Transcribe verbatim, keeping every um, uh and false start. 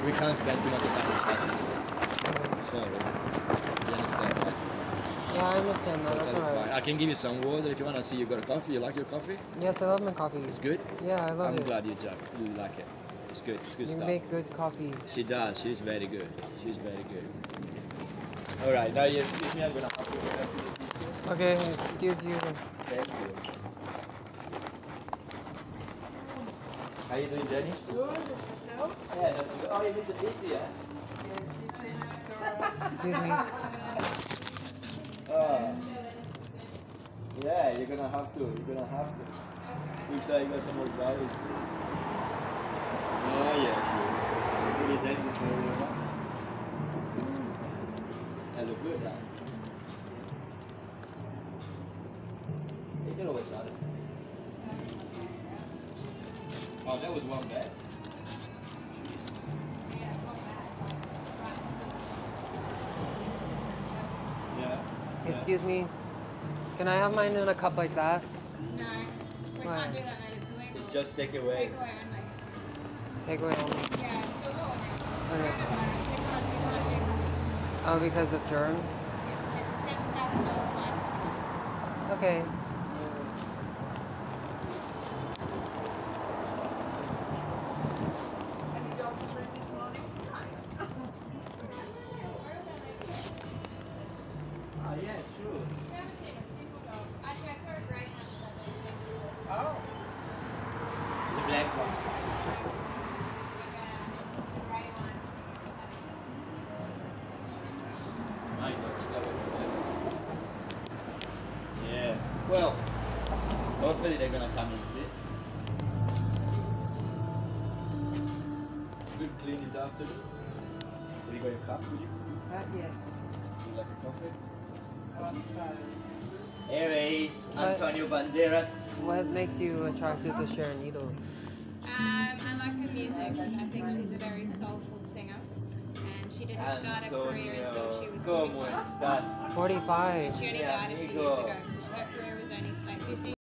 We can't spend too much time on that. Sorry. You understand that? Yeah, I understand that. That's Totally alright. fine. I can give you some water if you want to see you got a coffee. You like your coffee? Yes, I love my coffee. It's good? Yeah, I love I'm it. glad you, Jack. You like it. It's good. It's good You stuff. make good coffee. She does. She's very good. She's very good. Alright, now you excuse me. I'm going to have to go to the teacher. Okay, excuse you. Thank you. How you doing, Jenny? Good, yourself? Yeah, not too bad. Oh, you missed a bit, yeah? Yeah, she said to us. Excuse me. Oh. Yeah, you're gonna have to. You're gonna have to. Looks like you got some more values. Oh, yes. Put his hands in for you. That look good, huh? You can always add it. Oh, that was one bag. Yeah. Excuse me. Can I have mine in a cup like that? No, we Why? can't do that, mate. It's illegal. It's just take It's away. takeaway only. Take away only. Yeah, it's still going now. Okay. Coronavirus, we can't, we can't do that. Oh, because of germs? Yeah, it's a seven thousand dollar fine. Okay. Any dogs through this morning? No. Oh, yeah, true. We haven't seen a single dog. Actually, I saw a greyhound the other day, so Oh. The black one. the grey one. My dog's never Yeah. Well, hopefully they're gonna come and sit. Good clean this afternoon. Have you got your cup with you? Not yet. You like a coffee? I suppose. Anyways, What? Antonio Banderas. What makes you attracted to Sharon Needles? Um, I like her music. I think she's a very soulful singer. And she didn't start a career until she was ¿Cómo forty-five. estás? forty-five. She only Yeah, died a few amigo. years ago, so her career was only like fifteen.